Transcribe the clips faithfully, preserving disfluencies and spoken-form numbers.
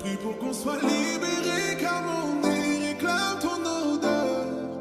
venu pour qu'on soit libéré, car mon nez réclame ton odeur.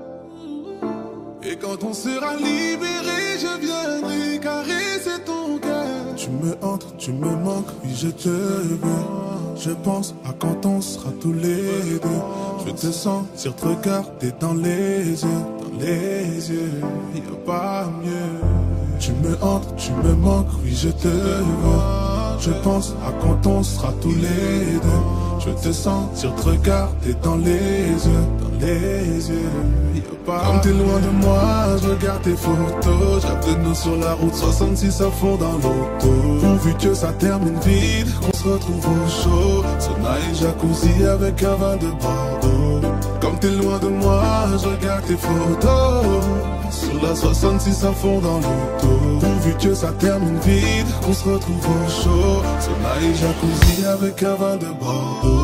Et quand on sera libéré, je viendrai caresser ton cœur. Tu me hantes, tu me manques, oui je te veux. Je pense à quand on sera tous les deux. Je te sentir te regarder dans les yeux, dans les yeux, y a pas mieux. Tu me hantes, tu me manques, oui je te veux. Je pense à quand on sera tous les deux. Je te sentir te regarder dans les yeux, dans les yeux, y a pas. Comme t'es loin de moi, je regarde tes photos. J'avais de nous sur la route soixante-six à fond dans l'auto. Pourvu que ça termine vite, qu'on se retrouve au chaud. Sauna et jacuzzi avec un vin de Bordeaux. Comme t'es loin de moi, je regarde tes photos. Sur la soixante-six à fond dans l'auto. Pourvu que ça termine vite, qu'on se retrouve au chaud. Sauna et jacuzzi avec un vin de Bordeaux.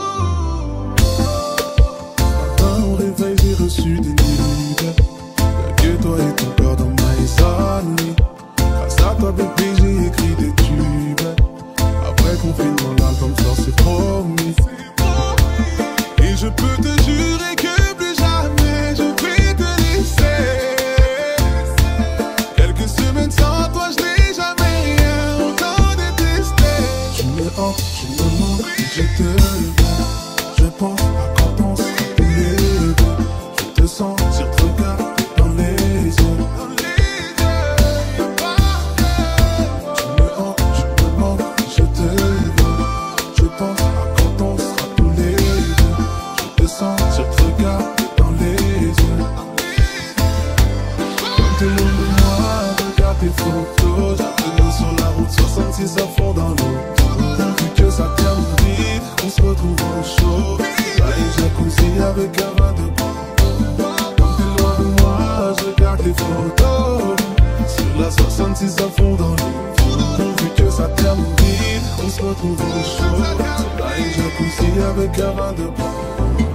Au réveil, j'ai reçu des nudes. Y'a que toi et ton cœur dans ma insomnie. Grâce à toi, bébé, j'ai écrit des tubes. Après confinement, l'album sort, c'est promis. Et je peux te jurer que plus jamais je vais te laisser. Quelques semaines sans toi, je n'ai jamais rien autant détesté. Tu me hantes, tu me manques, je te veux. Je pense à quand on sera tous les deux. Je te sens sur te regarder dans les yeux. Tu me hantes, tu me manques, je te veux. Je pense à quand on sera tous les deux. Je te sens sur te regarder dans les yeux. Comme t'es loin de moi, regarde tes photos. J'appelle sur la route soixante-six à fond dans l'auto. Pourvu que ça termine vite, on se retrouve au chaud. Là et jacuzzi avec un vin de Bordeaux. Comme t'es loin de moi, je regarde tes photos. Sur la soixante-six à fond dans l'auto. Pourvu que ça termine vite, on se retrouve au chaud. Là et jacuzzi avec un vin de Bordeaux.